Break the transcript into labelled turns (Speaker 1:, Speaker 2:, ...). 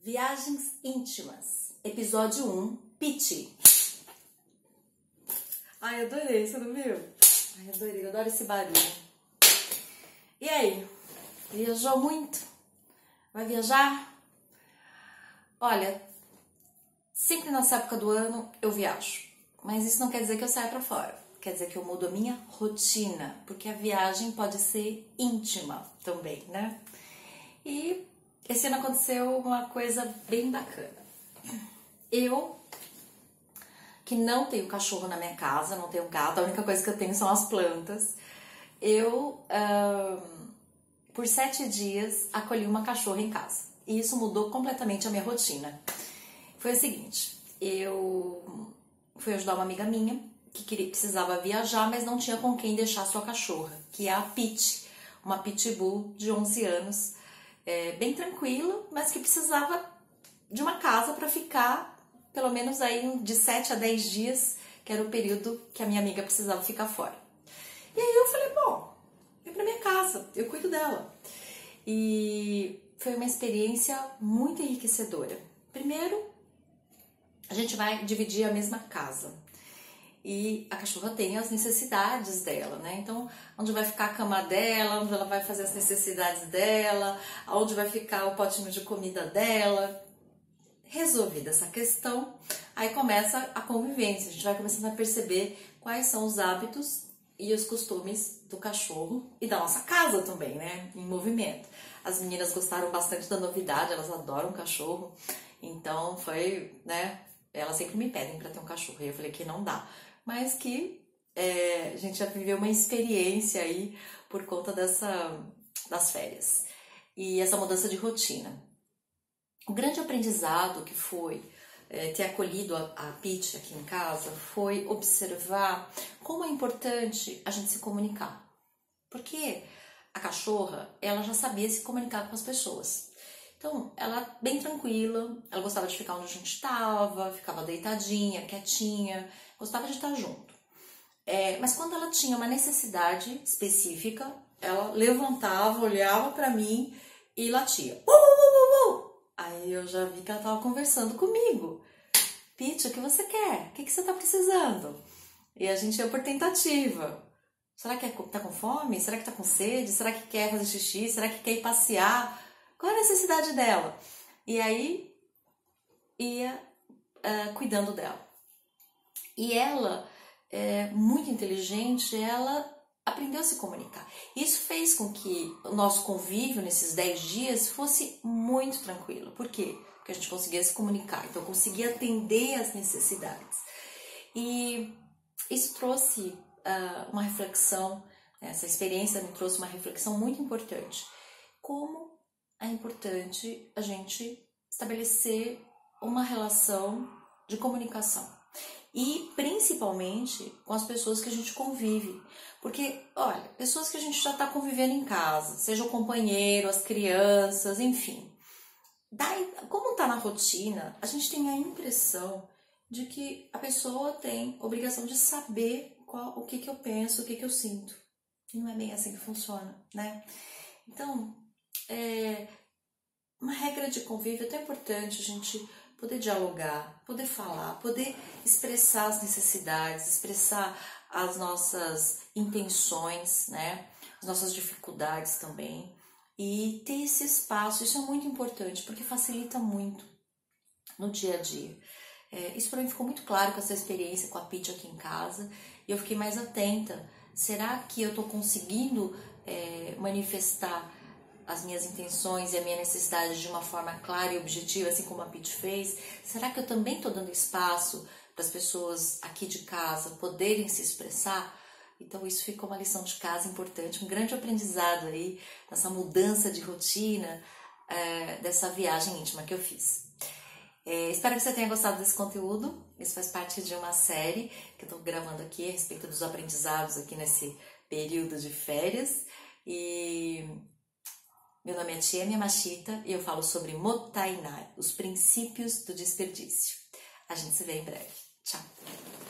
Speaker 1: Viagens íntimas, episódio 1, Pitty. Ai, adorei, você não viu? Ai, adorei, eu adoro esse barulho. E aí, viajou muito? Vai viajar? Olha, sempre nessa época do ano eu viajo, mas isso não quer dizer que eu saia pra fora. Quer dizer que eu mudo a minha rotina, porque a viagem pode ser íntima também, né? E esse ano aconteceu uma coisa bem bacana. Eu, que não tenho cachorro na minha casa, não tenho gato, a única coisa que eu tenho são as plantas. Eu, por 7 dias, acolhi uma cachorra em casa. E isso mudou completamente a minha rotina. Foi o seguinte, eu fui ajudar uma amiga minha que precisava viajar, mas não tinha com quem deixar sua cachorra, que é a Pitty, uma pitbull de 11 anos, bem tranquila, mas que precisava de uma casa para ficar pelo menos aí de 7 a 10 dias, que era o período que a minha amiga precisava ficar fora. E aí eu falei, bom, vem pra minha casa, eu cuido dela. E foi uma experiência muito enriquecedora. Primeiro, a gente vai dividir a mesma casa. E a cachorra tem as necessidades dela, né? Então, onde vai ficar a cama dela, onde ela vai fazer as necessidades dela, onde vai ficar o potinho de comida dela. Resolvida essa questão, aí começa a convivência. A gente vai começando a perceber quais são os hábitos e os costumes do cachorro e da nossa casa também, né? Em movimento. As meninas gostaram bastante da novidade, elas adoram cachorro. Então foi, né? Elas sempre me pedem para ter um cachorro. E eu falei que não dá. Mas que a gente já viveu uma experiência aí por conta das férias. E essa mudança de rotina. O grande aprendizado que foi ter acolhido a Pitty aqui em casa foi observar como é importante a gente se comunicar. Porque a cachorra, ela já sabia se comunicar com as pessoas. Então, ela bem tranquila, ela gostava de ficar onde a gente estava, ficava deitadinha, quietinha, gostava de estar junto. Mas quando ela tinha uma necessidade específica, ela levantava, olhava para mim e latia. Aí eu já vi que ela estava conversando comigo. Pitty, o que você quer? O que você está precisando? E a gente ia por tentativa. Será que tá com fome? Será que tá com sede? Será que quer fazer xixi? Será que quer ir passear? Qual é a necessidade dela? E aí ia cuidando dela. E ela, muito inteligente, ela aprendeu a se comunicar. Isso fez com que o nosso convívio nesses 10 dias fosse muito tranquilo. Por quê? Porque a gente conseguia se comunicar, então eu conseguia atender as necessidades. E isso trouxe uma reflexão, essa experiência me trouxe uma reflexão muito importante. Como é importante a gente estabelecer uma relação de comunicação. E principalmente com as pessoas que a gente convive. Porque, olha, pessoas que a gente já está convivendo em casa, seja o companheiro, as crianças, enfim. Como está na rotina, a gente tem a impressão de que a pessoa tem obrigação de saber o que eu penso, o que eu sinto. E não é bem assim que funciona, né? Então, uma regra de convívio é tão importante a gente poder dialogar, poder falar, poder expressar as necessidades, expressar as nossas intenções, né? As nossas dificuldades também. E ter esse espaço, isso é muito importante, porque facilita muito no dia a dia. Isso para mim ficou muito claro com essa experiência com a Pitty aqui em casa. E eu fiquei mais atenta. Será que eu estou conseguindo manifestar as minhas intenções e a minha necessidade de uma forma clara e objetiva, assim como a Pitty fez? Será que eu também estou dando espaço para as pessoas aqui de casa poderem se expressar? Então isso ficou uma lição de casa importante, um grande aprendizado aí, dessa mudança de rotina, dessa viagem íntima que eu fiz. Espero que você tenha gostado desse conteúdo. Isso faz parte de uma série que eu estou gravando aqui a respeito dos aprendizados aqui nesse período de férias. E meu nome é Tia Yamashita e eu falo sobre Mottainai, os princípios do desperdício. A gente se vê em breve. Tchau!